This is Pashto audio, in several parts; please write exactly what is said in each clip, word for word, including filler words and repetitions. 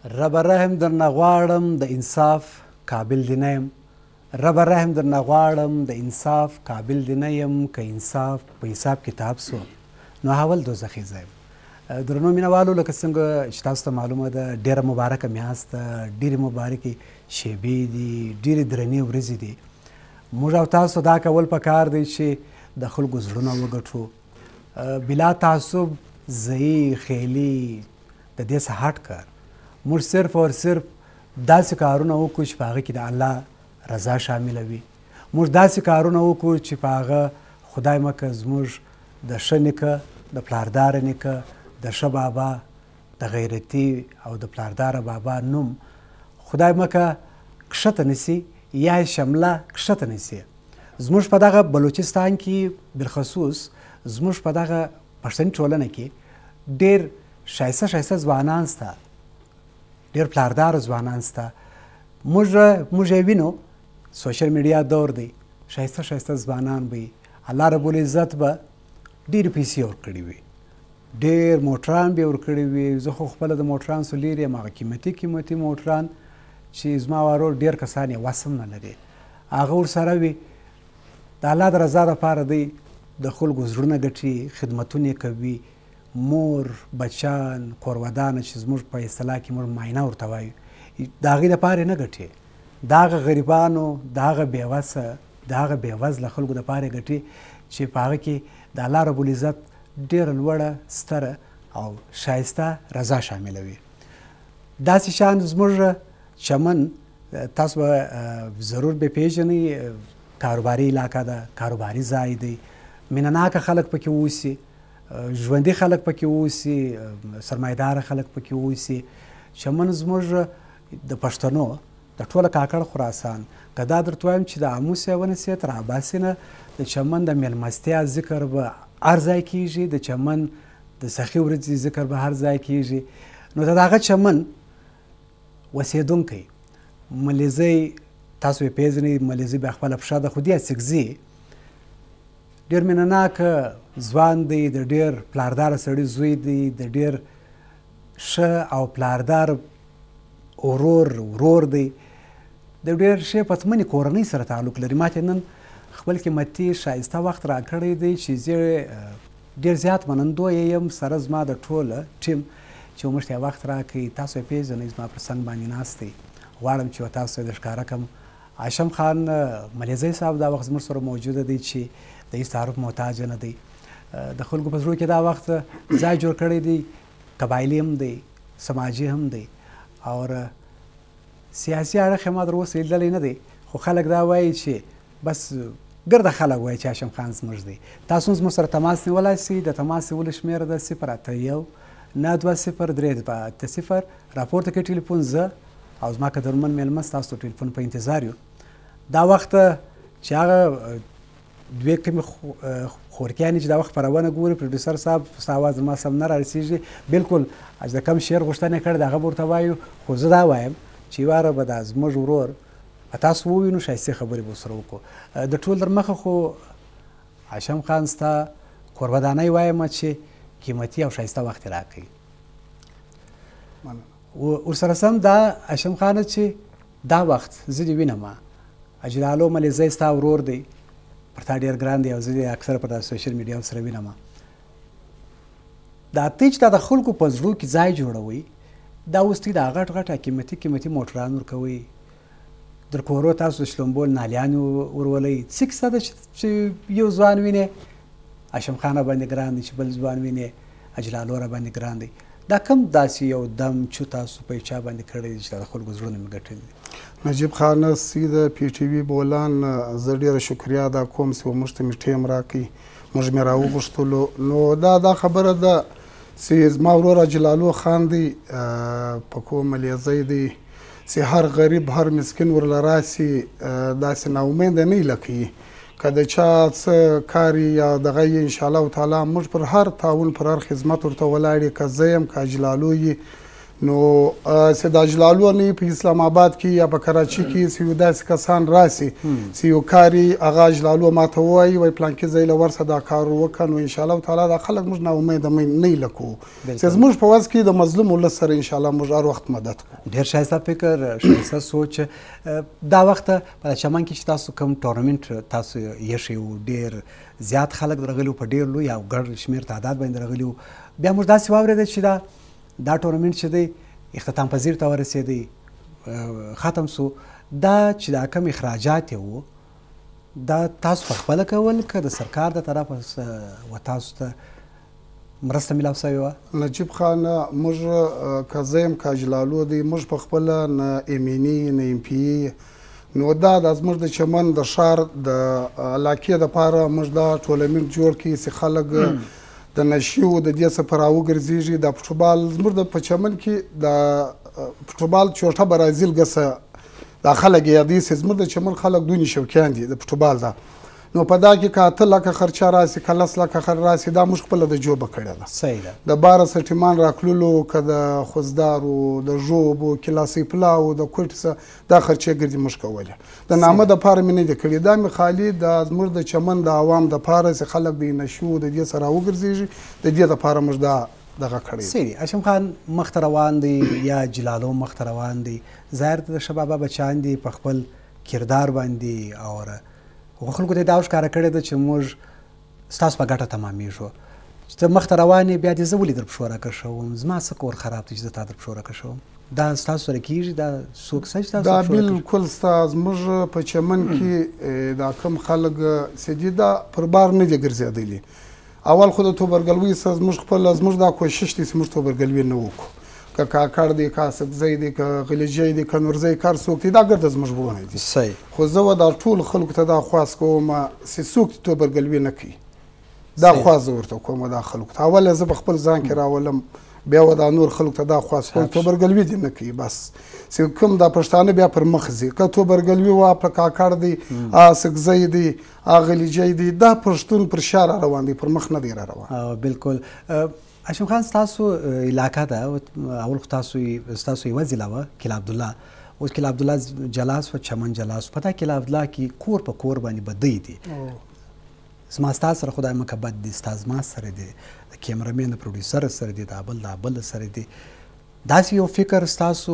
ربه رحم درنه غواړم د انصاف قابل دې نه یم ربه رحم درنه غواړم د انصاف قابل دې نه یم که انصاف په حساب کتاب سو نو اول دوزخي ځای یم درنو مینهوالو لکه څنګه چې تاسو ته معلومه ده ډېره مبارکه میاشت ده ډېرې مبارکې شیبې دي ډېرې درنې ورځې دي موږ او تاسو دا کول پکار دی چې د خلکو زړونه وګټو بلا تعصب ضعیع خیلي د دې څخه هټ کار موږ صرف اور صرف داسې کارونه وکړو چې په هغه کې د الله رضا شامله وي موږ داسې کارونه وکړو چې په هغه خدای مکه زموږ د ښه نیکه د پلارداره نیکه د ښه بابا د غیرتي او د پلارداره بابا نوم خدای مکه کښته نیسي یا شمله کښته نیسي زموږ په دغه بلوچستان کې بالخصوص زموږ په دغه پښتني ټولنه کې ډېر ښایسته ښایسته ځوانان سته ډېر پلارداره ځوانان سته موږ موږ یې وینو سوشل میډیا دور دی ښایسته ښایسته ځوانان به الله رب العزت به ډېرې پیسې ورکړې وي ډېر موټران به یې ورکړي وي زه خو خپله د موټران څخه لرې یم هغه قیمتي قیمتي موټران چې زما ورور ډېر کسان یې وس هم نه لري هغه ورسره وي د الله د رضا دپاره دی د خلکو زړونه ګټي خدمتونه یې کوي مور بچان کورودانه چې زموږ په اصطلاح کې موږ معاینه ورته وایو د هغې دپاره یې نه ګټي د هغه غریبانو د هغه بېوسه د هغه بېوزله خلکو دپاره یې ګټي چې په هغه کې د الله رب العزت ډېره لوړه ستره او ښایسته رضا شامله وي داسې شان زموږ چمن تاسو به ضرور به پیژنئ کاروباري علاقه ده کاروباري ځای دی مینهناکه خلک پکې اوسي ژوندي خلک پکې اوسي سرمایهداره خلک پکې اوسي چمن زموږ د پښتنو د ټوله کاکړ خراسان که دا درته وایم چې د آمو سیه ونیسې تر عباسي نه د چمن د میلمستیا ذکر به هر ځای کیږي د چمن د سخي ورځې ذکر به هر ځای کیږي نو د دغه چمن اوسېدونکی ملیزی تاسو یې پیژنئ ملیزي بیا خپله پښه ده خو دې سکزي ډېر مینهناکه ځوان دی د ډېر پلارداره سړي زوی دی د ډېر ښه او پلاردار ورور ورور دی د ډېر ښې پتمنې کورنۍ سره تعلق لري ما ته نن خپل قیمتي ښایسته وخت راکړی دی چې زه ډېر زیات منندوی یم سره زما د ټوله ټیم چې موږ ته وخت راکړئ تاسو یې پیژنئ زما پر څنګ باندې ناست دی غواړم چې تاسو ته ښکاره کړم هاشم خان ملیزی صاحب دا وخت زموږ سره موجوده دی چې د هېڅ تعارف محتاج نه دی د خلکو په زړه کې دا وخت ځای جوړ کړی دی قبایلي هم دی سماجي هم دی او سیاسي اړخ یې ما تر اوسه لیدلی نه دی خو خلک دا وایي چې بس ګرده خلک وایي چې هاشم خان زموږ دی تاسو هم زموږ سره تماس نیولی سئ د تماس نیولو شمېره ده صفر اته یو نه دوه صفر درې دوه اته صفر راپورته کړئ ټلیفون زه او زما قدرمن میلمه ستاسو د ټلیفون په انتظار یو دا وخت چې هغه دوې کمې خورکیانې چې دا وخت خپرونه ګوري پروډیوسر صاحب ستا اواز زما سم نه رارسېږي بلکل چې د کم شعر غوښتنه یې کړې د هغه به ورته وایو خو زه دا وایم چې یوه واره به دا زموږ ورور په تاسو ووینو ښایستې خبرې به ورسره وکړو د ټول در مخه خو هاشم خان ستا کوربدانۍ وایم چې قیمتي او ښایسته وخت یې راکړئ ورسره سم دا هاشم خانه چې دا وخت زه دې وینم اجلالو ملیزی ستا ورور دی پر تا ډېر ګران دی او زه دې اکثره پر سوشل میډیا سره وینم دا ته چې دا د خلکو په زړو کې ځای جوړوئ دا اوس ته دا غټ غټ قیمتي قیمتي موټران ورکوئ در کورو تاسو د شلومبول نالیانې ورولئ څه کیسه ده چې یو ځوان وینې هاشم خان باندې ګران دی چې بل ځوان وینې اجلالو را باندې ګران دی دا کم داسې یو دم چې تاسو په چا باندې کړی دی چې د خلکو زړونه مې ګټلي دي نجیب خان سی د پی ټي وي بولان زه ډېره شکریا ادا کوم چې موږ ته مې ټیم راکړي موږ مې راوغوښتلو نو دا دا خبره ده چې زما ورور اجلالو خان دی په کوم ملیزی دی چې هر غریب هر مسکین ورله راسي داسې ناامیده نه لکوي که د چا څه کار یا دغه یې انشاءالله تعالی موږ پر هر تعاون پر هر خدمت ورته ولاړ یې که زه یم که اجلالو یي نو چې دا جلالو نه په اسلام آباد کې یا په کراچي کې چې یو داسې کسان راسي چې یو کاري هغه جلالو ماته ووایي وایي پلانکي ځای له ورسه دا کار وکړه نو انشاءالله تعالی دا خلک موږ ناامیده نه یې لکو چې زموږ په وس کې د مظلوم ولس سره انشاءالله موږ هر وخت مدد کوو. ډېر ښایسته فکر، ښایسته سوچ. دا وخته په چمن کې چې تاسو کوم ټورنمنټ تاسو ایښی وو ډېر زیات خلک راغلي وو، په ډېر لوی او ګڼ شمېر تعداد باندې راغلي وو، بیا موږ داسې واورېده چې دا دا ټورنمنټ چې دی اختتام پذیر ته ورسېدی، ختم سو. دا چې دا کم اخراجات وو دا تاسو په خپله کول که د سرکار د طرفه و تاسو ته مرسته میلاو سوې وه؟ نجیب خان موږ که زه یم که جلالو دی موږ په خپله نه ایمیني نه ایم پی ای نو دا د زموږ د چمن د ښار د علاقې دپاره موږ دا ټورنمنټ جوړ کړي چې خلک د نشیو د دې څخه راوګرځېږي. د فوټبال زموږ د په چمن کې د فوټبال چوټه برازیل ګسه دا خلک یادوي چې زموږ د چمن خلک دونې شوقیان دي د فوټبال ده. نو په دا کې که اته لکه خرچه راسي که لس لکه خر راسي دا موږ خپله د جوبه کړې ده. صحیح ده. د باره سټیمان راکللو که د خوزدارو د ژوبو کلاسي پلاو د کوټ څه دا خرچې ګرځي موږ کولې. د نامه دپاره مې نه دي کړي، دا مې خالي د زموږ د چمن د عوام دپاره چې خلک د نشو د دې سره راوګرځېږي د دې دپاره موږ دا دغه کړی. صحیح. هاشم خان مخته روان دی یا جلالو مخته روان دی، ظاهر د شبابه بچیان دي په خپل کردار باندې او هغو خلکو ته یې دا ښکاره کړې ده چې موږ ستاسو په ګټه تمامېږو، چې ته مخته روان یې بیا دې زه ولې در پښو راکښوم، زما څه کور خراب دی چې زه تا در پښو راکښوم. دا ستاسو سره کېږي؟ دا څوک سته چې تاسو دا بلکل ستا زموږ په چمن کې دا کم خلک چې دي دا پر بار نه دي ګرځېدلي. اول خو د توبرګلوۍ څخه زموږ خپله زموږ دا کوشش دی چې موږ توبرګلوي نه وکړو. که کاکړ دی که اسدزی دی که غلیجی دی که نورزی کار څوک دی دا ګرده زموږ وروڼه دي. صحیح. خو زه دا ټول خلکو ته دا خواست کوم چې څوک دې توبرګلوي نه کوي، دا خواست زه ورته کوم دا خلکو ته. اول زه په خپل ځان کې راولم، بیا و دا نور خلکو ته دا خواست کوم توبرګلوي دې نه کوي. بس چې کوم دا پښتانه بیا پر مخ ځي، که توبرګلوي وه په کاکړ دی اسکزی دی غلیجی دی دا پښتون پر شا را روان دی، پر مخ نه دی را روان. بلکل. هاشم خان ستاسو علاقه ده، اول خو تاسو ستاسو یوه ضلع وه کلا عبدالله، اوس کلا عبدالله جلا سوه، چمن جلا سو. په دا کلا عبدالله کې کور په کور باندې بدۍ دي. زما ستا سره خدای مکه بد دي، ستا زما سره دی، د کیمرامین د پروډیوسر سره دی، د بل د بل سره دی. داسې یو فکر ستاسو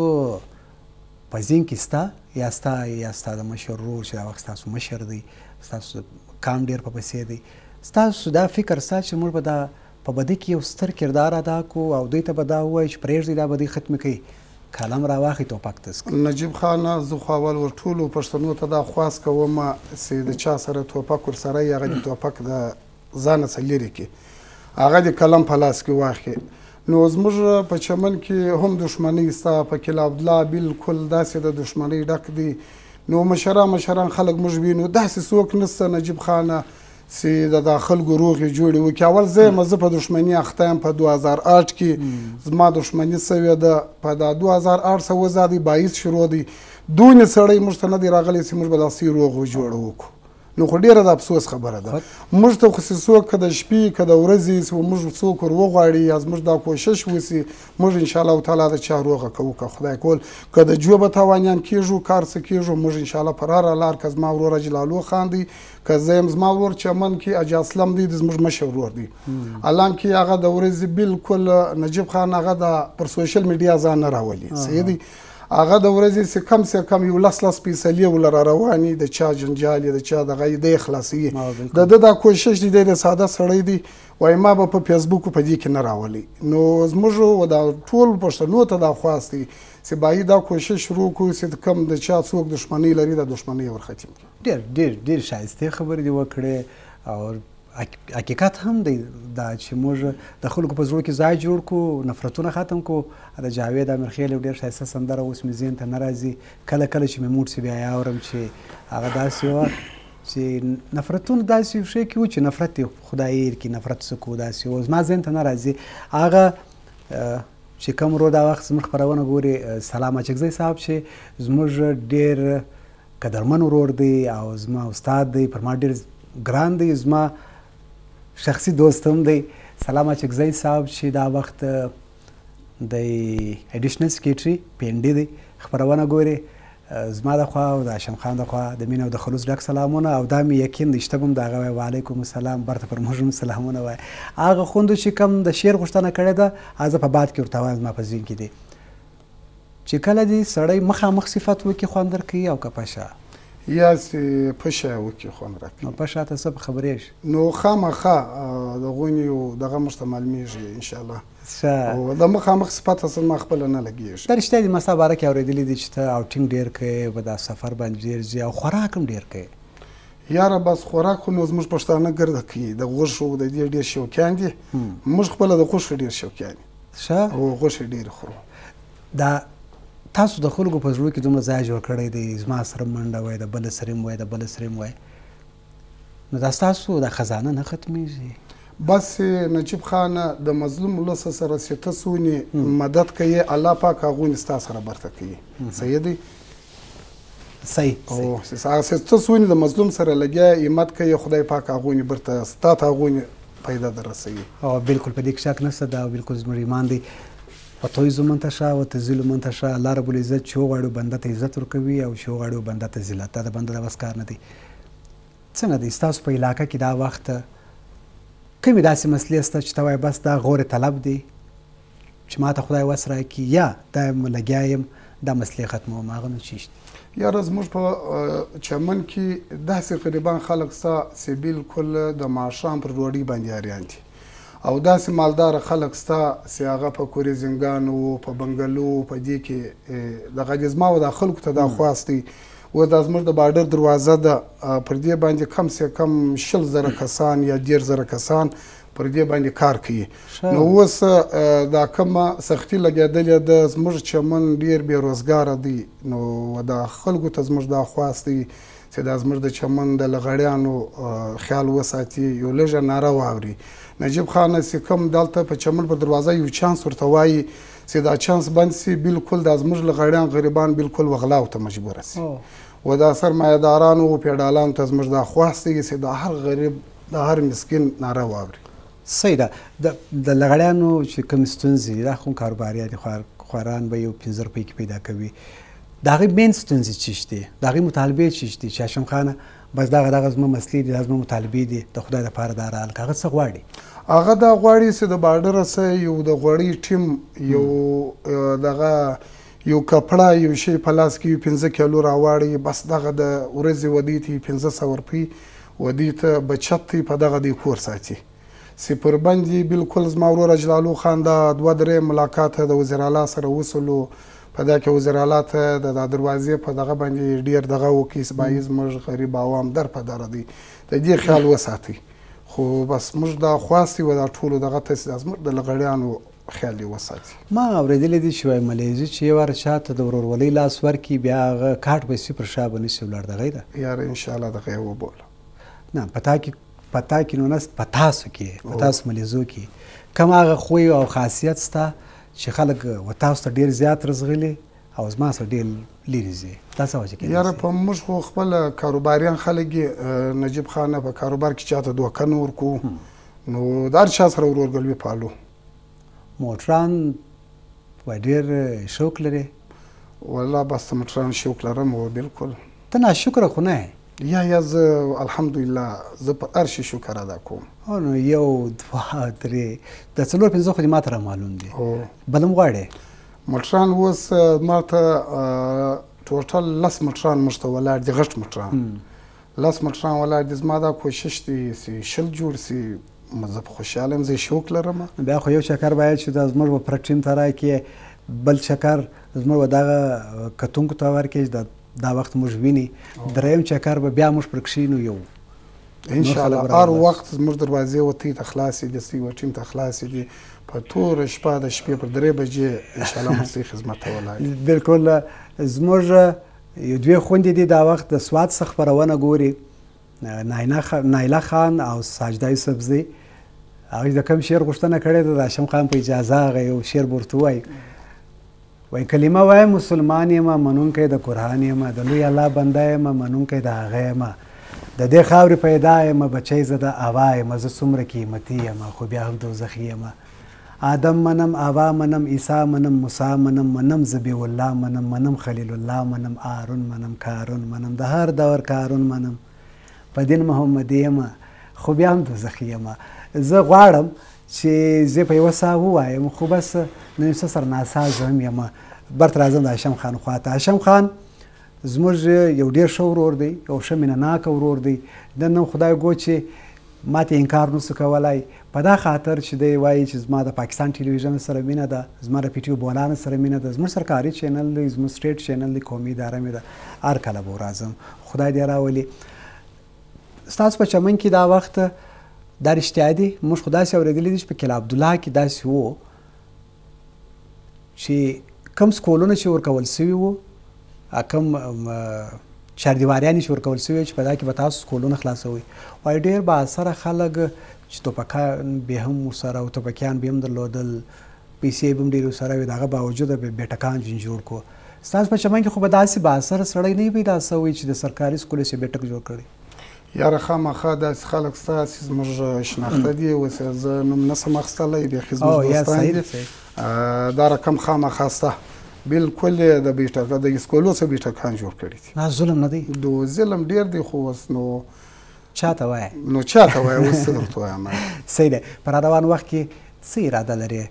په ذهن کې سته یا ستا یا ستا د مشر ورور چې دا وخت ستاسو مشر دی، ستاسو کام ډېر په پسې دی، ستاسو دا فکر سته چې موږ به دا په بدۍ کې یو ستر کردار ادا کو او دوی ته به دا ووایي چې پرېږدئ دا بدۍ ختمې کوي، کلم راواخلئ توپک تس کړئ. نجیب خان زه خو اول ور ټولو پښتنو ته دا خواست کوم چې د چا سره توپک ورسره وي هغه د توپک د ځانه څخه لرې کړي، هغه د قلم په لاس کې واخلي. نو زموږ په چمن کې هم دښمنۍ سته، په کلا عبدالله بلکل داسې د دښمنۍ ډک دي. نو مشران مشران خلک موږ وینو، داسې څوک نشته نجیب خانه چې د دا خلکو روغې جوړې وکړي. اول زه یم زه په دښمني اخته یم. په دوه هزار اټ کې زما دښمني سوې ده، په دا دوه هزار اټ څه وزادی بایس شروع دی، دونې سړی موږ ته نه دی راغلی چې موږ به داسې روغ جوړ وکړو. نو خو ډېره د افسوس خبره ده. موږ ته خو چې څوک که د شپې که د ورځې چې موږ څوک ور وغواړي یا زموږ دا کوشش وسي موږ انشاءالله تعالی د چا روغه کوو که خدای کول. که د جوبه تاوانیان کېږو کار څه کېږو موږ انشاءالله پر هره لار که زما ورور جلالو خان دی، که زه یم زما ورور چمن کې اجا اسلم دی، د زموږ مشر ورور دی. الان کې هغه د ورځې بلکل نجیب خان هغه د پر سوشل میډیا ځان نه راولي. صحیح دی. هغه د ورځې چې کم سے کم یو لس لس پیسلې ول را رواني، د چا جنجال د چا دغه د خلاصي د د دا کوشش دی د ساده سړی دی وای ما به په فیسبوک په دې کې نه راولي. نو زموږ دا ټول پښتنو ته دا خواست دی چې باید دا کوشش شروع کړو چې کم د چا څوک دښمنۍ لري د دښمنۍ ور ختم کړي. ډېر ډېر ډېر ښایستې خبرې دې وکړې او حقیقت هم دی دا چې موږ د خلکو په زړه کې ځای جوړ کړو، نفرتونه ختم کړو. د جاوید امیرخیل یو ډېر ښایسته سندره اوس مې ذهن ته نه راځي، کله کله چې مې موډ سي بیا یې اورم چې هغه داسې وه چې نفرتونه داسې یو شی کې وو چې نفرت یې خدای هېر کړي، نفرت څه کوو داسې و. زما ذهن ته نه راځي هغه چې کوم ورو دا وخت زموږ خپرونه ګوري سلام اچکزی صاحب چې زموږ ډېر قدرمن ورور دی او زما استاد دی، پر ما ډېر ګران دی، زما شخصي دوست هم دی. سلام اچکزی صاحب چې دا وخت د ایډیشنل سکریټري پی این ډي دی خپرونه ګوري. زما د خوا او د هاشم خان د خوا د مینې او د خلوص ډک سلامونه، او دا مې یقین دی شته به هم د هغه وایي وعلیکم السلام، برته پر موږ هم سلامونه وایي. هغه خوندو چې کوم د شعر غوښتنه کړې ده هغه زه په بعد کې ورته وایم، زما په ذهن کې دی چې کله دې سړی مخامخ صفت وکړي خوند درکوي او که په شا یا چې په شا وکړي خوند راکوي. نو په شا ته څه په خبرې شي نو خامخا د غونې یو دغه موږ ته معلومېږي انشاءالله. ښه، د مخامخ صفت اصل ما خپله نه لګېږي. دا رښتیا دي، ما ستا باره کې اورېدلي دي چې ته آوټینګ ډېر کوې، په دا سفر باندې ډېر ځې او خوراک هم ډېر کوې. یاره بس خوراک خو نو زموږ پښتانه ګرده کوي، د غوښو د دې ډېر شوقیان دي. موږ خپله د غوښو ډېر شوقیان یو. ښه، او غوښې ډېرې خورو. دا تاسو د خلکو په زړو کې دومره ځای جوړ کړی دی، زما سره منډه وای، د بل سره م وای، د بل سره م وای، نو دا ستاسو دا خزانه نه ختمیږي؟ بس نجیب خان د مظلوم ولس سره چې ته څونې مدد کوي الله پاک هغونې ستا سره برته کوي. صحیح دی؟ صحیح. او ته څونې د مظلوم سره لګیا همت کوي خدای پاک هغونې برته ستا ته هغونې پیدا در رسوي. او بالکل په دې کې شک نشته، دا بالکل زموږ ایمان دی. وتعز من تشاء وتذل من تشاء. الله رب العزت چې وغواړي بنده ته عزت ورکوي او چې وغواړي بنده ته ذلت. دا د بنده د بس کار نه دی. څنګه دی ستاسو په علاقه کې دا وخت کومې داسې مسلې شته چې ته وایې بس دا غور طلب دی چې ما ته خدای وس راکړي یا دا لګیا یم دا مسلې ختموم، هغه نو چی شته؟ یاره زموږ په چمن کې داسې غریبان خلک شته چې بالکل د ماښام پر ډوډۍ باندې حیران دي، او داسې مالداره خلک شته چې هغه په کوري زنګانو په بنګلو په دې کې دغه دي. زما و دا خلکو ته دا خواست دی و دا زموږ د بارډر دروازه ده پر دې باندې کم سے کم شل زره کسان یا ډېر زره کسان پر دې باندې کار کوي. نو اوس دا کومه سختي لګېدلې ده، زموږ چمن ډېر بېروزګاره دی. نو دا خلکو ته زموږ دا خواست دی چې دا زموږ د چمن د لغړیانو خیال وساتي، یو لږه ناره واوري. نجیب خان چې کوم دلته په چمن پر دروازه یو چانس ورته وایي چې دا چانس بند سي، بالکل دا زموږ لغړیان غریبان بالکل وغلاو ته مجبوره سي. و دا سرمایه‌دارانو او پیډالانو ته زموږ دا خواست دی چې د هر غریب د هر مسکین ناره واوري. صحیح ده. د لغړیانو چې کوم ستونزې دي دا خو کاروباریان دي، خواران به یو پنځه روپۍ کې پیدا کوي. د هغې مین ستونزې چی دي؟ د هغې مطالبې چی دي چې هاشم خانه بس دغه دغه زموږ مسلې دي، دا زموږ مطالبې دي، د خدای دپاره دا رالکه هغه څه غواړي؟ هغه دا غواړي چې د بارډره څه یو د غوړۍ ټیم یو دغه یو کپړه یو شی په لاس کې یو پنځه کیلو راواړي، بس دغه د ورځې ودې ته پنځه سوه روپۍ ودې ته بچت تی په دغه د کور ساتي. چې پر باندې بالکل زما ورور جلالو خان دا دوه درې ملاقات د وزیر اعلی سره وسلو، په دا کې وزیر اعلی ته د دروازې په دغه باندې ډېر دغه وکړي چې باید زموږ غریب عوام در په دره دی، د دې خیال وساتئ. خو بس موږ دا خواست و دا ټولو دغه ته چې زموږ د لغړیانو خیال یې وساتي. ما اورېدلی دي چې وایي ملیزي چې یو وار چاته د ورورولۍ لاس ورکړي بیا هغه کاټ پیسې پر شا به نشي ولاړ، دغه ده؟ یاره انشاءالله دغه یې وبوله. نه په تا کې په تا کې نو نه په تاسو کې په تاسو ملیزو کې کوم هغه خوی او خاصیت شته چې خلک و تاسو ته ډېر زیات رزغلي او زما سره ډېر لرې ځي؟ دا څه وجه کېدای شي؟ یاره په موږ خو خپله کاروباریان خلک یې نجیب خانه په کاروبار کې چاته دوکه نه ورکوو، نو د هر چا سره ورورګلوي پالو. موټران وایي ډېر شوق لري؟ والله بس د موټرانو شوق لرم و بالکل. ته ناشکره خو نه یې؟ یا یا زه الحمدلله زه پر هر شي شکر ادا کوم. نو یو دوه درې د څلور پنځه خو دې ما ته را معلوم دي، بل هم غواړې؟ موټران اوس ما ته ټوټل لس موټران موږ ته ولاړ دي، غټ موټران لس موټران ولاړ دي. زما دا کوشش دی چې شل جوړ سي، زه په خوشحاله یم، زه شوق لرم. بیا خو یو چکر باید چې دا زموږ به پر ټیم ته راکړي، بل چکر زموږ به دغه کتونکو ته ورکړي، دا وخت موږ ویني، دریم چکر به بیا موږ پر کښېنو یو انشاءالله. هر وخت زموږ دروازې وتې ته خلاصې دي، ستاسو ټیم ته خلاصې دي، په توره شپه د شپې پر درې بجې انشاءالله موږ ستاسو خدمت ته ولاړ یو. بالکل. زموږ یو دوې خویندې دي دا وخت د سوات څخه خپرونه ګوري، نایله خان او ساجده یوسفزۍ. هغوی د کوم شعر غوښتنه کړې ده د هاشم خان په اجازه هغه یو شعر به ورته ووایي. وایي کلمه وایم مسلمان یم، منونکی د قرآن یم، د لوی الله بنده یم، منونکی د هغه یم، د دې خاورې پیدا یم، بچی زه د هوا یم، زه څومره قیمتي یم خو بیا هم دوزخي یم. آدم منم، آوا منم، عیسی منم، موسی منم، منم ذبیح الله منم، منم خلیل الله منم، آرون منم، کارون منم، د هر دور کارون منم، په دین محمدي یم خو بیا هم دوزخي یم. زه غواړم چې زه په یوه ساه ووایم خو بس نن یو څه سره ناسازه هم یم. برته راځم د هاشم خان خواته. هاشم خان زموږ یو ډېر ښه ورور دی، یو ښه مینه ناکه ورور دی. نن نن خدای ګو چې ما ته انکار نسو کولی په دا خاطر چې دی وایي چې زما د پاکستان ټلویزیون سره مینه ده، زما د پی ټي یو بولانو سره مینه ده، زموږ سرکاري چینل دی، زموږ سټیټ چینل دی، قومي اداره مې ده، هر کله به ورځم. خدای دې راولي. ستاسو په چمن کې دا وخت دا رښتیا دي؟ موږ خو داسې اورېدلي دي چې په کلا عبدالله کې داسې و چې کم سکولونه چې ورکول سوي وو، کم چاردیواریانې چې ورکول سوي چې په دا کې به تاسو سکولونه خلاصوئ، وایي ډېر بااثره خلک چې توپکان به هم ورسره او توپکیان به هم درلودل، پیسې به هم ډېرې ورسره وي، د هغه باوجوده به بیټکان جین جوړ کړو. ستاسو په چمن کې خو به داسې بااثره سړی نه پیدا سوی چې د سرکاري سکول یې بیټک جوړ کړی؟ یاره خامخا داسې خلک شته چې زموږ شناخته دي، اوس زه نوم نسم اخیستلی، بیخي زموږ دوستان دي، دا رقم خامخا شته. بالکل د بیټک د سکولو څخه بیټکان جوړ کړي دي. دا ظلم نه دی؟ د ظلم ډېر دی، خو اوس نو چاته وایه؟ نو چاته وایه؟ اوس څه درته وایم؟ صحیح دی. په راروان وخت کې څه اراده لرې؟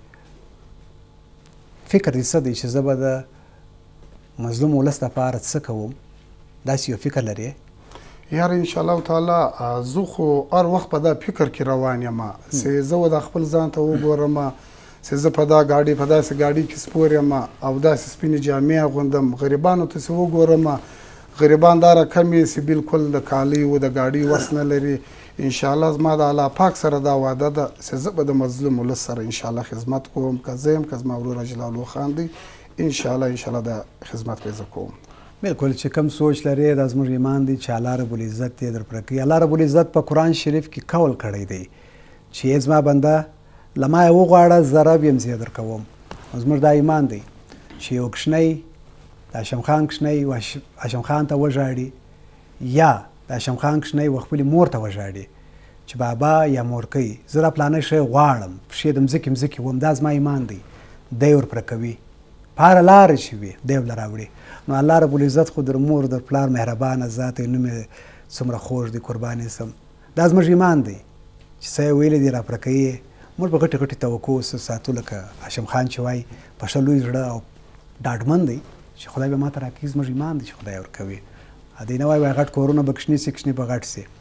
فکر دې څه دی چې زه به د مظلوم ولس لپاره څه کوم؟ داسې یو فکر لرې؟ یاره انشاءالله تعالی زه خو هر وخت په دا فکر کې روان یم چې زه و د خپل ځان ته وګورم چې زه په دا ګاډي په داسې ګاډي کې سپور یم او داسې سپینې جامې اغوندم، غریبانو ته چې وګورم غریبان دا رقم یې چې بالکل د کالي و د ګاډي وس نه لري. انشاءالله زما د الله پاک سره دا وعده ده چې زه به د مظلوم ولس سره انشاءالله خدمت کوم، که زه یم که زما ورور جلالو خان دی، انشاءالله انشاءالله دا خدمت به زه کوم. بالکل چې کوم سوچ لري دا زموږ ایمان دی چې الله رب العزت یې در پوره کوي. الله رب العزت په قرآن شریف کې قول کړی دی چې زما بنده له ما یې وغواړه زه رب یم زه یې در کوم. زموږ دا ایمان دی چې یو کوچنی د هاشم خان کوچنی هاشم خان ته وژاړي یا د هاشم خان کوچنی و خپلې مور ته وژاړي چې بابا یا مورکۍ زه دا پلانه شی غواړم، پښې د مځکې مځکې وم، دا زما ایمان دی، دی ور پوره کوي. په هره لاره چې وي دی ورله راوړي. نو الله رب العزت خو در مور در پلار مهربانه ذات یې، نوم یې څومره خوږ دی، قربان سم. دا زموږ ایمان دی چې څه یې ویلی دي را پوره کوي. موږ به غټې غټې توقع ساتو لکه هاشم خان چې وایي په ښه لوی زړه او ډاډمن دی چې خدای به ماته راکوي. زموږ ایمان دی چې خدای ورکوي. دی نه وایي غټ کورونه به کوچني سي، کوچني به غټ سي.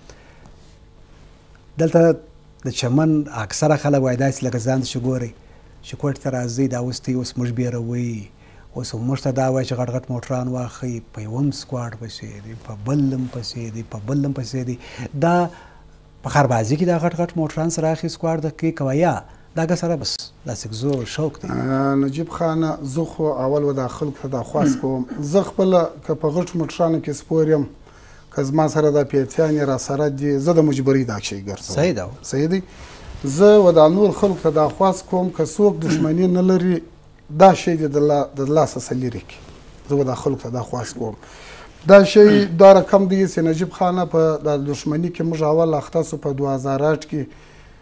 دلته د چمن اکثره خلک وایي داسې لکه ځان چې ګورئ چې کوټې ته راځئ دا اوس ته اوس موږ بیروئ، اوس موږ ته دا وایي چې غټ غټ موټران واخلئ، په یوم سکواډ پسې دی، په بل هم پسې دی، په بل هم پسې دی. دا په خربازي کې دا غټ غټ موټران سره اخلي سکواډ د کې کوه یا دغه سره بس داسې زور شوق دی؟ نجیب خانه زه خو اول و دا خلکو ته دا خواست کوم، زه خپله که په غټو موټرانو کې سپور یم، که زما سره دا پیتیانې را سره دي، زه د مجبورۍ دا شی ګرځوم. صحیح ده، صحیح دی. زه و دا نور خلکو ته دا خواست کوم که څوک دښمني نه لري دا شی دې د لاسه څه لرې کړي. زه و دا خلکو ته دا خواست کوم. دا شی دا رقم دی چې نجیب خانه په د دښمني کې موږ اول اخته سو په دوه زره اټ کې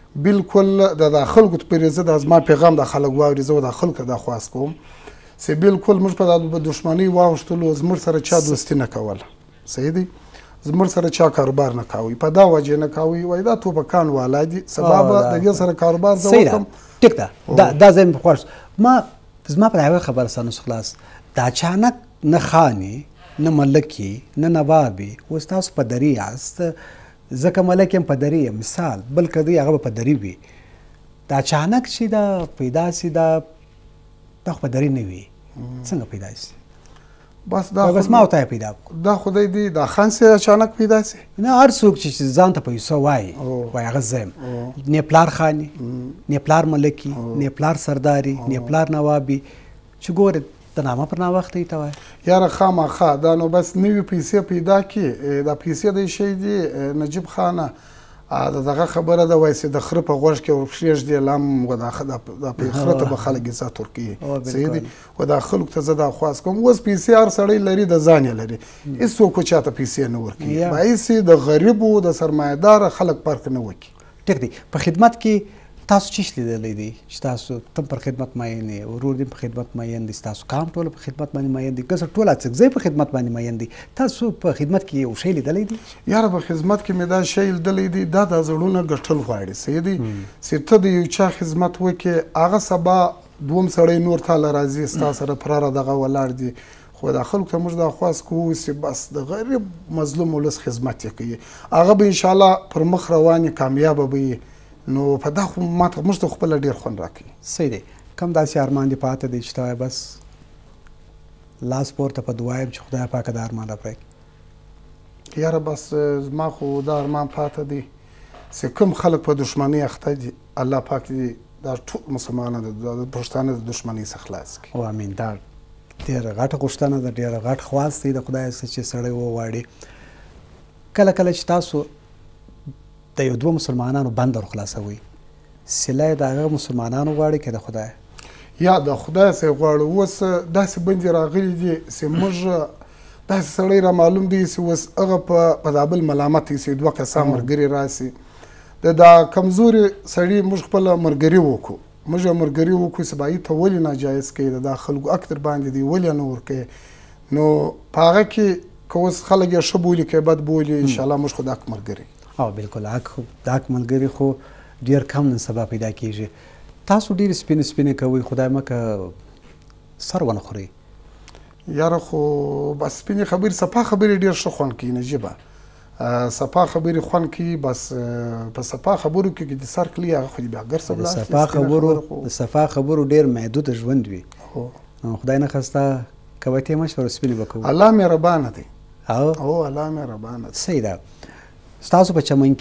بالکل د دا خلکو ته پرې زه د زما پیغام د خلک واوري. زه و دا خلکو ته دا خواست کوم چې بالکل موږ په د دښمنۍ واوښتلو زموږ سره چا دوستي نه کوله. صحیح دی. زموږ سره چا کاروبار نه کوي، په دا وجې نه کوي وایي دا توپکان والا دي، سبا به د دې سره کاروبار زه وکړم. ټیک ده، دا ځای مې په خوښ. ما زما په یوه خبره ستا نسو خلاص، دا اچانک نه خاني نه ملکي نه نوابي، اوس تاسو په دري یاست، زه که ملک یم په دري یم مثال، بل که دی هغه به په دري وي. دا اچانک چې دا پیدا سي دا دا خو په دري نه وي، څنګه پیدا سي؟ بس دا بس ما ورته پیدا کړو. دا خدای دی دا خان سي اچانک پیدا سي؟ نه، هر څوک چې ځان ته پیسه وایي وایي هغه زه یم. نه پلار خاني، نه پلار ملکي، نه پلار سرداري، نه پلار نوابي، چې ګورې د نامه پر ناوخته یې ته وایي. یاره خامخا دا نو بس نوي پیسې پیدا کړي. دا پیسې دی شی دی نجیب خانه دغه خبره ده وایي چې د خره په غوږ کې ورکښېږدي لم و دا خره ته به خلک عزت ورکوي. صحیح دی. و دا خلکو ته زه دا خواست کوم. اوس پیسې هر سړی لري د ځان یې لري، هېڅوک چاته پیسې نه ورکوي، باعث د غریبو د سرمایهداره خلک فرق نه وکړي. ټیک دی. په خدمت کې تاسو چی لیدلی دی چې تاسو تم پر خدمت ماین یې ورور دې په خدمت ماین دي ستاسو قام ټول په خدمت باندې ماین دي که څه ټول اڅکزۍ په خدمت باندې ماین دي تاسو په خدمت کې یو شی لیدلی دی یاره په خدمت کې مې دا شی لیدلی دی دا د زړونه ګټل غواړي سیدي چې ته د یو چا خدمت وکړې هغه سبا دوم سړی نور تاله راځي ستا سره پراره دغه ولاړ دي خو دا خلکو ته موږ دا خواست کوو چې بس د غریب مظلوم ولس خدمت یې کوي هغه به انشاءالله پر مخ روان کامیابه به وي نو په دا خو ماته موږ ته خپله ډېر خوند راکوي صحیح دی کم داسې ارمان دې پاته دی چې ته بس لاس پورته په دعا یم چې خدای پاکه دا ارمان راپرې کړي یاره بس زما خو دا ارمان پاته دی چې کوم خلک په دښمنۍ اخته دي الله پاک دې دا ټول مسلمانان د پښتانه د دښمنۍ څخه خلاص کړي او امین دا ډېره غټه غوښتنه ده ډېره غټ خواست دی د خدای څخه چې سړی وغواړي کله کله چې تاسو د یو دوه مسلمانانو بند ور خلاصوي صله یې د هغه مسلمانانو غواړي که د خدای یا د خدای څخه غواړو اوس داسې بندې راغلي دي چې موږ داسې سړی را معلوم دی چې اوس هغه په دا بل ملامت یي چې دوه کسان ملګري راسي د دا کمزوري سړي موږ خپله ملګري وکړو موږ یې ملګري وکړو چې بایي ته ولې ناجایز کوي د دا خلکو اکتر باندې دی ولې نه ورکوي نو په هغه کې که اوس خلک یې ښه بولي که بد بولي انشاءالله موږ خو د حق ملګري او بالکل د حق ملګري خو ډېر کم نن سبا پیدا کېږي تاسو ډېرې سپینې سپینې کوئ خدای مکه سر ونه خورئ یاره خو بس سپینې خبرې صفا خبرې ډېر ښه خوند کوي نجیبه صفا خبرې خوند کوي بس په صفا خبرو کې د سر کلي هغه خو بیا ګرڅه د صفا خبرو د صفا خبرو ډېر محدود ژوند وي خدای نه خواسته کوتې مشوره سپینې به کوو الله مهربانه دی او او الله مهربانه دی صحیح ده ستاسو په چمن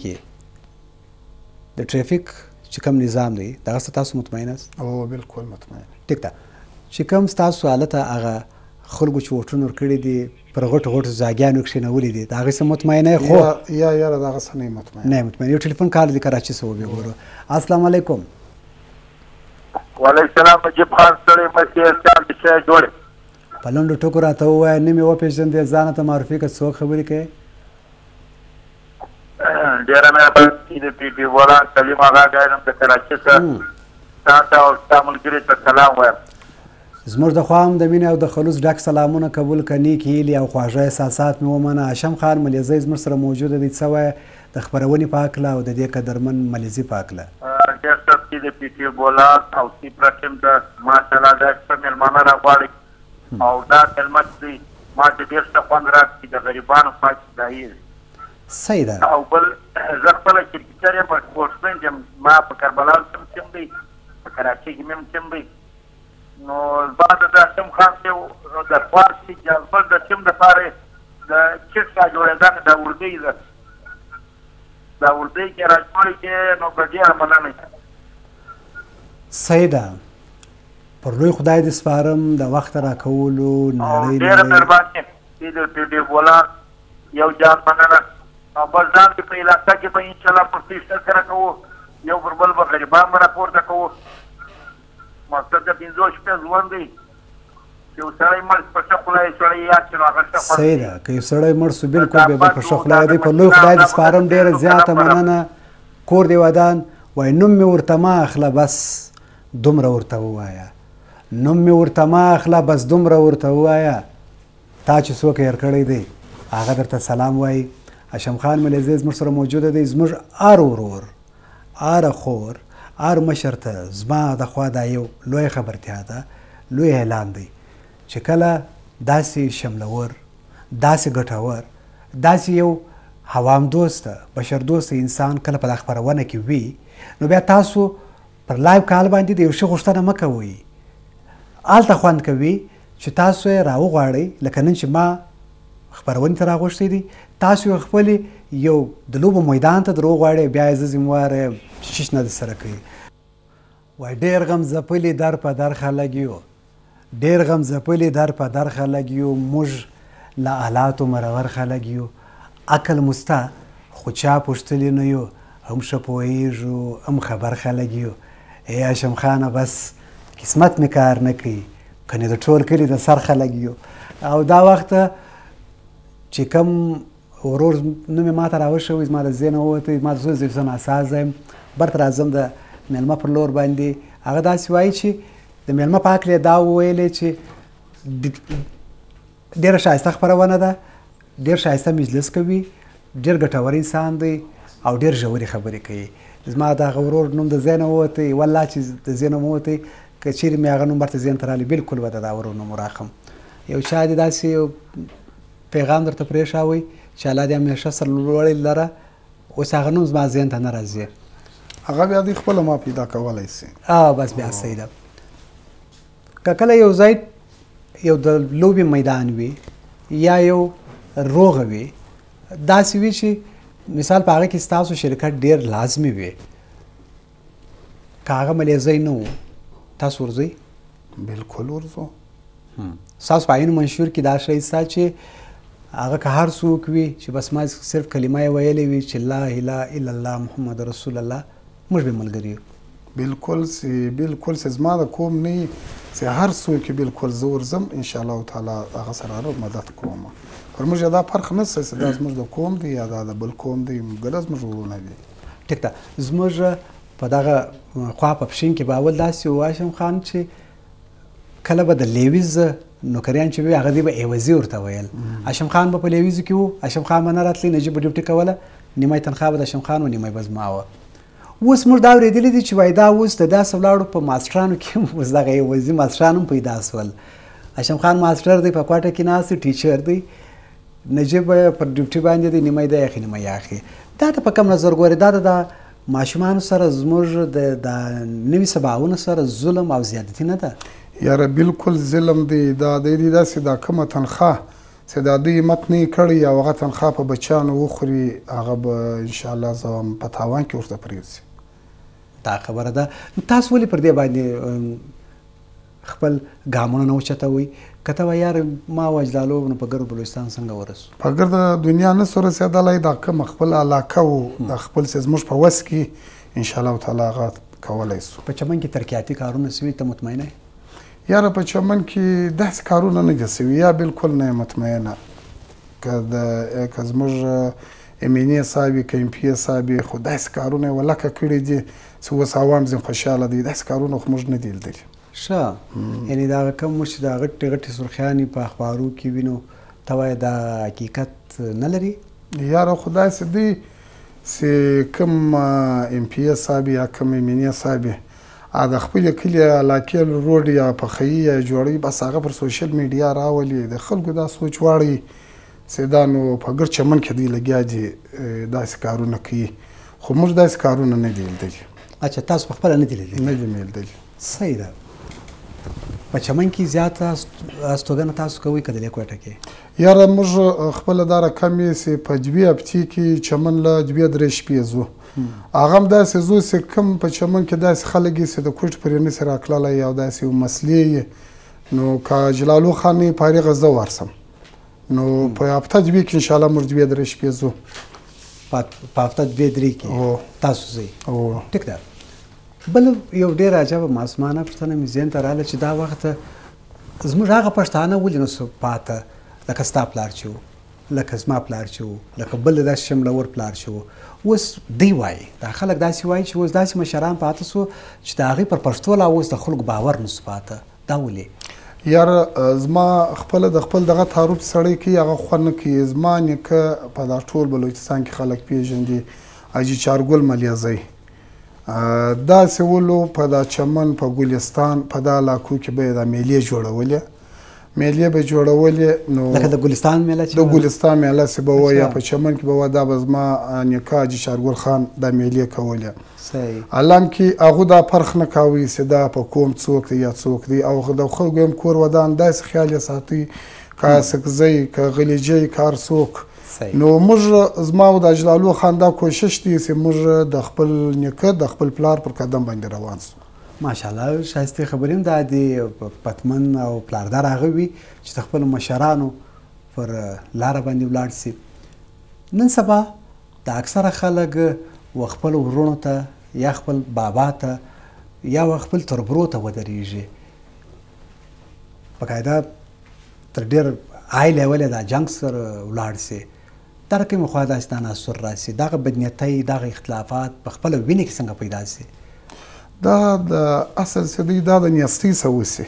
کې د ټریفیک چې کوم نظام دی دغه څه تاسو مطمئن یاست او بالکل مطمئن ټیک ده چې کوم ستاسو حالت هغه خلکو چې ووټونه ورکړي دي پر غټو غټو ځاګیانو کښېنولي دي د هغې څه مطمئنه یې خو یا یاره د هغه څه نه مطمئن نه مطمئن یو ټلیفون کال دی کراچي څه وګورو السلام علیکم وعلیکم السلام نجیب خان ستړی مسې ستا د شی جوړې په لنډو ټکو راته ووایه نه مې وپېژندې ځانه ته معرفي که څوک خبرې کوې ډېره مهرباني د پي ټي بولان سلیم آغا ګایم د کراچۍ څخه تا ته او ستا ملګري ته سلام وایم زموږ د خوا هم د مینې او د خلوص ډک سلامونه قبول که نیکې هیلې او خواږه احساسات مې ومنه هاشم خان ملیزی زموږ سره موجوده دی څه وایه د خپرونې په هکله او د دې قدرمن ملیزي په هکله ډېر سختي د پي ټي بولان او سی پرکم ته ماشاءالله دا ښه مېلمانه راغواړي او دا مېلمه چې دی ما ته ډېر ښه خوند راکړي د غریبانو خوا چې ځایي صحیح ده او بل زه خپله کرکټر یم سپورټسمن یم ما په کربلا کې هم ټیم دی په کراچۍ کې مې هم ټیم دی نو زما د هاشم خان صاحب د خوارسي جذبه د ټیم دپاره د کټ را جوړېدا مې دا اردۍ ده دا اردۍ کې را جوړې کې نو په ډېره مننه صحیح ده پر لوی خدای دې سپارم د وخت راکولو نړۍ ډېره مهرباني دې د پي ټي بولان یو جان مننه او بل ځان کې په علاقه کې به انشاءالله پرتیښته سره کوو یو پر بل به غریبان به راپورته کوو مقصد د پنځو شپې ژوند دی چې یو سړی مړ په ښه خدای سړی یاد کړي نو هغه ښه خوند صحیح ده که یو سړی مړ سو بلکل بیا به په ښه خدای دی په لوی خدای دې سپارم ډېره زیاته مننه کور دې ودان وایي نوم مې ورته مه اخله بس دومره ورته ووایه نوم مې ورته مه اخله بس دومره ورته ووایه تا چې څوک هېر کړی دی هغه درته سلام وایي هاشم خان ملیزی زموږ سره موجوده دی زموږ هر ورور هره خور هر مشر ته زما د خوا دا یو لوی خبرتیا ده لوی اعلان دی چې کله داسې شملور داسې ګټور داسې یو هوام دوسته بشر دوسته انسان کله په دا خپرونه کې وي نو بیا تاسو پر لایو کال باندې د یو شي غوښتنه مه کوئ هلته خوند کوي چې تاسو یې راوغواړئ لکه نن چې ما خپرونې ته راغوښتی دي تاسو یې خپلې یو د لوبو میدان ته در وغواړئ بیا یې زه ذموار یم شش نه درسره کوي وایي ډېر غم ځپلي در په در خلک یو ډېر غم ځپلي در په در خلک یو موږ له حالاتو مرور خلک یو عقل مو سته خو چا پوښتلي نه یو هم ښه پوهېږو هم خبر خلک یو ای هاشم خانه بس قسمت مې کار نه کوي کنې د ټول کلي د سر خلک یو او دا وخته چې کوم ورور نوم یې ما ته راوښوی زما له ذهنه ووتی ما ته زه زه ناسازه یم برته راځم د میلمه پر لور باندې هغه داسې وایي چې د میلمه په هکله یې دا وویلې چې ډېره ښایسته خپرونه ده، ډېر ښایسته مجلس کوي، ډېر ګټور انسان دی او ډېر ژورې خبرې کوي. زما د هغه ورور نوم د ذهنه ووتی، والله چې د ذهنه مو ووتی، که چیرې مې هغه نوم ورته ذهن ته راغلی بلکل به د دا ورور نوم وراخم. یو چا دې داسې یو پیغام درته پرېښاوی چې الله دې همیشه سرلوړی لره، اوس هغه نوم زما ذهن ته نه راځي. هغه بیا دې خپله ما پیدا کولی سي. آ بس بیا صحیح ده. که کله یو ځای یو د لوبې میدان وي یا یو روغه وي، داسې وي چې مثال په هغه کې ستاسو شرکت ډېر لازمي وي، که هغه ملیزی نه و تاسو ورځئ؟ بلکل ورځو. ستاسو په عین منشور کې دا شی شته چې هغه که هر څوک وي چې بس ما صرف کلمه یې ویلې وي چې لا اله الا الله محمد رسول الله، موږ به ملګري یو. بلکل سي بلکل سي زما د کوم نه چې هر څوک بلکل زه ورځم انشاءالله تعالی هغه سره مدد کوم. پر موږ دا فرق نشته چې دا زموږ د کوم دی یا دا د بل کوم دی، ګله زموږ ورونه دي. ټیک ده. زموږ په دغه خوا په پښین کې به اول داسې و هاشم خان چې کله به د لیویز نوکریان چې وي هغه دې به عوضي ورته ویل. هاشم خان به په لیویزو کې و، هاشم خان به نه راتلی، نجیب به ډیوټي کوله، نیمه تنخواه به د هاشم خان و نیمه به زما وه. اوس موږ دا اورېدلي دي چې وایي دا اوس د داسې ولاړو په ماسټرانو کې اوس دغه عوضي ماسټران هم پیدا شول. هاشم خان ماسټر دی، په کوټه کې ناست دی، ټیچر دی، نجیب پر ډیوټي باندې دی، نیمه یې د یخي نیمه یې اخي. دا ته په کم نظر ګورې دا د ماشومانو سره زموږ د نوي سباوونو سره ظلم او زیادتي نه ده؟ یاره بلکل ظلم دی. دا دی دی داسې دا کومه تنخواه چې دا دوی مت نه یې کړی او هغه تنخواه په بچیانو وخوري، هغه به انشاءالله زه په تاوان کې ورته پرېږدي. دا خبره ده. تاسو ولې پر دې باندې خپل ګامونه نه اوچتوئ؟ که ته وایې یاره ما وجلالو نو په ګرد بلوچستان څنګه ورسو؟ په ګرد دنیا نه سو رسېدلی، دا کومه خپل علاقه و د خپل چې زموږ په وس کې انشاءالله تعالی هغه کولی سو. په چمن کې ترقیاتي کارونه سوي، ته مطمئنه یې؟ یاره په چمن کې داسې کارونه نه دي سوي، یا بلکل نه یم مطمئنه. که د که زموږ امینې صاحب وي که ام پي صاحب وي، خو داسې کارونه یې ولکه کړي دي چې اوس عوام ځین خوشحاله دي. داسې کارونه خو موږ نه دي لیدلي. ښه، یعنې د هغه کوم چې د غټې غټې سرخیانې په اخبارو کې وینو، ته وایې دا حقیقت نه لري؟ یاره خو داسې دی چې کوم ام پي صاحب یا کوم امینې صاحب د خپل کلي علاقې روډ یا پخوي یا جوړوي، بس هغه پر سوشل میډیا راولي، د خلکو دا سوچ واړوي چې دا نو په ګرد چمن کې دوی لګیا دي داسې کارونه کوي، خو موږ داسې کارونه نه دي لیدلي. اچھا تاسو په خپله نه دي لیدلي؟ نه دي مې لیدلي. صحیح ده. په چمن کې زیاته استوګنه تاسو کوئ که د دې کوټه کې؟ یاره موږ خپله دا رقم یې چې په دوې هفتې کې چمن له دوې درې شپې ځو. هغه هم داسې ځو چې کوم په چمن کې داسې خلک یې چې د کوټ پرې نسي راکللی او داسې یو مسلې یې، نو که جلالو خان یې فارغه زه ورسم، نو په هفته دوې کې انشاءالله موږ دوې درې شپې ځو. په هفته دوې درې کې تاسو ځئ؟ ټیک ده. بل یو ډېر عجبه معصومانه پوښتنه مې ذهن ته راغله چې دا وخت زموږ هغه پښتانه ولې نه سو پاته لکه ستا پلار چې و، لکه زما پلار چې و، لکه بل داسې شملور پلار چې و. اوس دی وایي، دا خلک داسې وایي چې اوس داسې مشران پاته سو چې د هغې پر پښتو لا اوس د خلکو باور نه سو پاته. دا ولې؟ یاره زما خپله د خپل دغه تعارف سړی کوي هغه خوند نه کوي. زما نیکه په دا ټول بلوچستان کې خلک پېژني، حاجي چارګل ملیزی، داسې ولو په دا چمن په ګلستان په دا علاقو کې به یې دا میلې جوړولې، میلې به جوړولې. نو لکه د ګلستان میله چې د ګلستان میله چې به وه یا په چمن کې به وه، دا به زما نیکه حاجي چارګل خان دا میلې کولې. حالان کې هغو دا فرق نه کاوه چې دا په کوم څوک دی یا څوک دی، او د خلکو هم کور ودان داسې خیال یې ساتي که سکزی که غلیجی که هر څوک. نو موږ زما او د جلالو خان دا کوشش دی چې موږ د خپل نیکه د خپل پلار پر قدم باندې روان سو. ماشاءالله ښایستې خبرې هم دا د پتمن او پلاردار هغه وي چې د خپلو مشرانو پر لاره باندې ولاړ سي. نن سبا د اکثره خلک و خپل ورونو ته یا خپل بابا ته یا خپل تربرو ته ودرېږي، باقاعده تر ډېر های لیول دا جنګ سره ولاړ سي. دا کومې خوا داسې تناسر راسي، دغه بدنیتۍ دغه اختلافات په خپله وینې کې څنګه پیدا سي؟ دا د اصل څه دی دا د نیستۍ څه وسي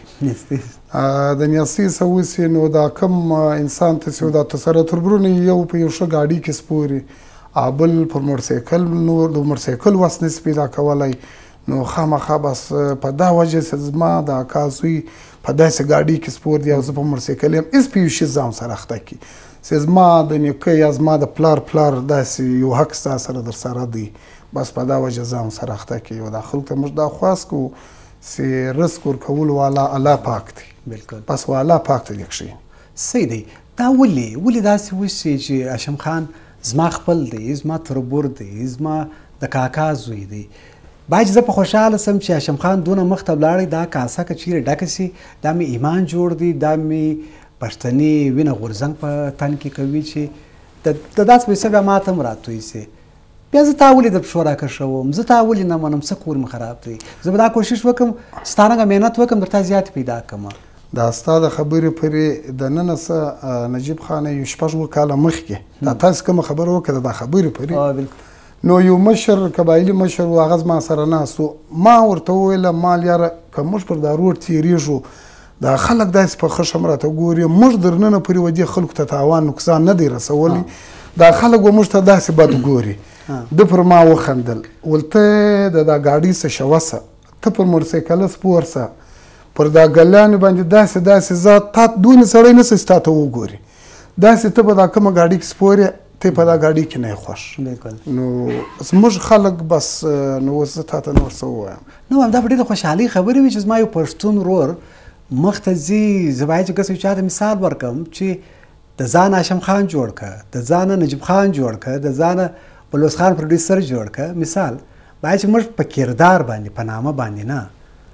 د نیستۍ څه وسي نو دا کوم انسان ته چې دا تسره تربرونه یو په یو ښه ګاډي کې سپوري او بل پر موټرسایکل نور د موټرسایکل وس نسي پیدا کولی نو خامخا بس په دا وجه چې زما د اکا زوی په داسې ګاډي کې سپور دی او زه په موټرسایکل یم هېڅ په یو شي ځان سره اخته کړي چې زما د نیکه یا زما د پلار پلار داسې یو حق ستا سره در سره دی بس په دا وجه ځان سره اخته کړي او دا خلکو ته موږ دا خواست کوو چې رزق ورکولو والا الله پاک دی بالکل بس و الله پاک ته دې کښېني صحیح دی دا ولې ولې داسې وشي چې هاشم خان زما خپل دی زما تربور دی زما د کاکا زوی دی باید زه په خوشحاله سم چې هاشم خان دونه مخته ولاړی دا کاسه که چیرې ډکه سي دا مې ایمان جوړ دی دا مې پښتني وینه غورځنګ په تن کې کوي چې د داسې پیسه بیا ما ته هم راتوی سي بیا زه تا ولې د پښو راکښوم زه تا ولې نه منم څه کور مې خراب دی زه به دا کوشش وکړم ستا رنګه محنت وکړم درته زیاتې پیدا کړم دا ستا د خبرې پرې دننه څه نجیب خان یو شپږ اووه کاله مخکې دا تاسو کومه خبره وکړه دا خبرې پرې نو یو مشر قبایلي مشر و هغه زما سره ناست و ما ورته وویله مال یاره که موږ پر دا روډ تېرېږو دا خلک داسې په ښه شم راته ګوري موږ در ننه پورې و دې خلکو ته تاوان نقصان نه دی رسولی دا خلک و موږ ته داسې بد ګوري ده پر ما وخندل ول ته د دا ګاډۍ څه شوه څه ته پر موټرسایکله سپور څه پر دا ګلیانو باندې داسې داسې ذات تا دونې سړی نه سي تا ته وګوري داسې ته به دا کومه ګاډۍ کې سپورې ته په دا ګاډۍ کې نه یې خوښ نو زموږ خلک بس نو اوس زه تا ته نور څه ووایم نو همدا په ډېره خوشحالۍ خبرې وي چې زما یو پښتون ورور مخ ته ځي زه باید چې کس یو چا ته مثال ورکړم چې د ځانه هاشم خان جوړ کړه د ځانه نجیب خان جوړ کړه د ځانه بلوز خان پروډیوسر جوړ کړه مثال باید چې موږ په کردار باندې په نامه باندې نه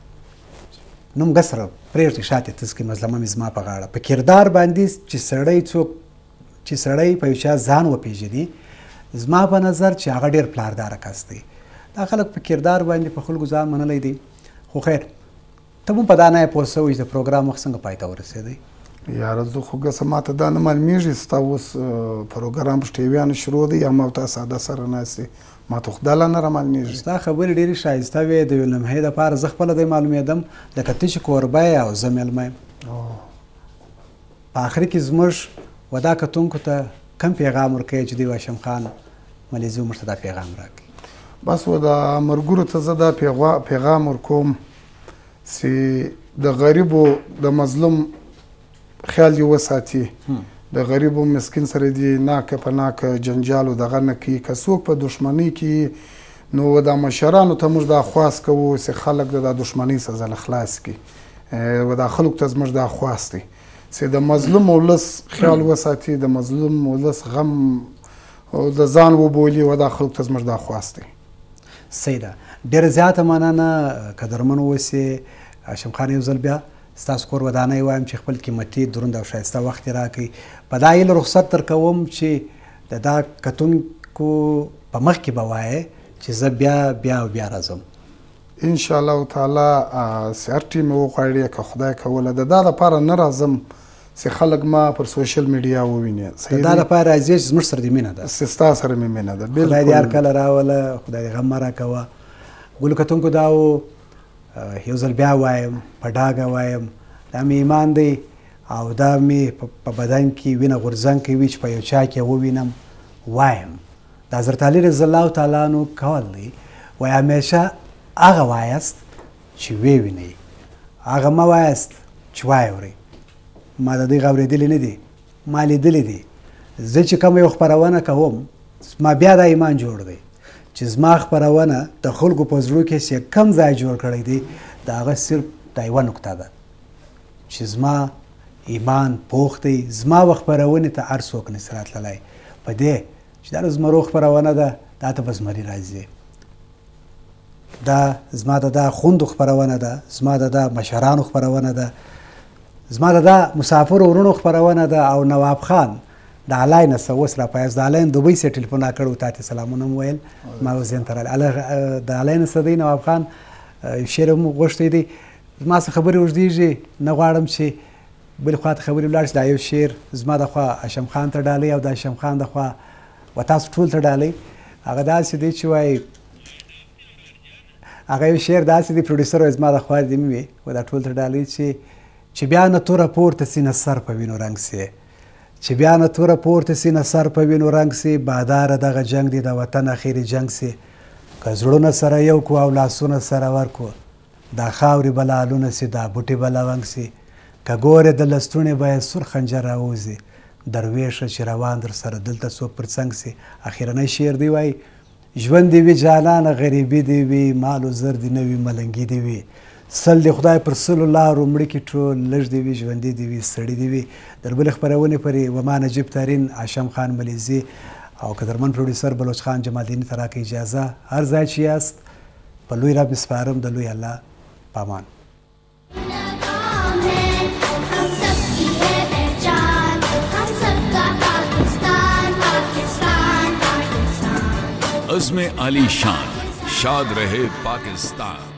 نوم ګه سره پرېږدي شاته تسکي مظلمه مې زما په غاړه په کردار باندې چې سړی څوک چې سړی په یو چا ځان وپېژني زما په نظر چې هغه ډېر پلارداره کس دی دا خلک په کردار باندې په خلکو ځان منلی دی خو خیر ته هم په دا نه یې پوه سوی چې د پروګرام وخت څنګه پای ته ورسېدی یاره زه خو ګسه ما ته دا نه معلومېږي ستا اوس پروګرام په ټیویانو شروع دی یا ما تا ساده سره ناست ما ته خو دا لا نه رامعلومېږي ستا خبرې ډېرې ښایسته وې د یو لمحې دپاره زه خپله دی معلومېدم لکه ته چې کوربه یې او زه میلمه یم په آخري کې زموږ ودا کتونکو ته کم پیغام ورکوي چې دوی هاشم خان ملیزي موږ ته دا پیغام راکړي بس و د ملګرو ته زه دا پیغام ورکوم چې د غریبو د مظلوم خیال دې وساتي د غریب او مسکین سره دې ناکه په ناکه جنجال او دغه نه کوي که څوک په دښمنۍ کې نو د مشرانو ته موږ دا خواست کوو چې خلک د دښمنۍ څخه ځله خلاص کړي و دا خلکو ته زموږ دا خواست دی چې د مظلوم ولس خیال وساتي د مظلوم ولس غم د ځان وبولي و دا خلکو ته زموږ دا خواست دی صحیح ده ډېره زیاته مننه قدرمن اوسې هاشم خان یو ځل بیا ستاسو کور ودانۍ وایم چې خپل قیمتي دروند او ښایسته وخت یې راکړئ په دا هیله رخصت در کوم چې د دا کتونکو په مخ کې به وایې چې زه بیا بیا او بیا راځم انشاءالله تعالی هر ټیم مې وغواړي که خدای کوله د دا دپاره نه راځم چې خلک ما پر سوشل میډیا وویني د دا دپاره راځې چې زموږ سره دې مینه ده ستا سره مې مینه ده خدای دې هر کله راوله خدای دې غم مه راکوه ګلو کتونکو دا و یو ځل بیا وایم په ډاګه وایم دا مې ایمان دی او دا مې په بدن کې وینه غورځنګ کوي چې په یو چا کې ووینم وایم د حضرت علي رضی الله تعالی عنه کول دی وایي همیشه هغه وایست چې ویې وینئ هغه مه وایست چې وایې اورئ ما د دې اورېدلي نه دي ما لیدلي دي زه چې کومه یو خپرونه کوم ما بیا دا ایمان جوړ دی چې زما خپرونه د خلکو په زړه کې چې کم ځای جوړ کړی دی د هغه صرف دا یوه نکته ده چې زما ایمان پوخ دی زما و خپرونې ته هر څوک نسي راتللی په دې چې دا د زمرو خپرونه ده دا ته به زمري راځي دا زما د دا خوندو خپرونه ده زما د دا مشرانو خپرونه ده زما د دا مسافر ورونو خپرونه ده او نواب خان د آلاین څه اوس را پایست د آلاین دوبۍ څخه ټلیفون راکړی و تا ته سلامونه م ویل ما اوس ذهن ته راغلی د آلاین څه دی نواب خان شعر هم غوښتی دی زما څه خبرې اوږدېږي نه غواړم چې بلې خوا ته خبرې ولاړ شي دا یو شعر زما د خوا هاشم خان ته ډالۍ او د هاشم خان د خوا و تاسو ټول ته ډالۍ هغه داسې دی چې وایي هغه یو شعر داسې دی پروډوسر وایي زما د خوا دې مې وي و دا ټول ته ډالۍ چې چې بیا نه توره پورته سي نه سر په وینو رنګ سي چې بیا نه توره پورته سي نه سر په وینو رنګ سي باداره دغه جنګ دی د وطن اخري جنګ سي که زړونه سره یو کړو او لاسونه سره ورکړو دا خاورې به لالونه سي دا بوټي به لونګ سي که ګورې د لستوڼې به یې سور خنجر راوځي درویشه چې روان در سره دلته څوک پر څنګ سي اخرنی شعر دی وایي ژوند دې وي جانانه غریبي دې وي مال و زر دې نه وي ملنګي دې وي سل دې خدای پر سلو لارو مړه کې ټول لږ دې وي ژوندي دې وي سړي دې وي در بلې خپرونې پرې وما نجیب ترین هاشم خان ملیزي او قدرمن پروډوسر بلوچ خان جمالدیني ته راکړه اجازه هر ځای چې یاست په لوی رب سپارم د لوی الله پامان عزم علی شان شاد رہے پاکستان.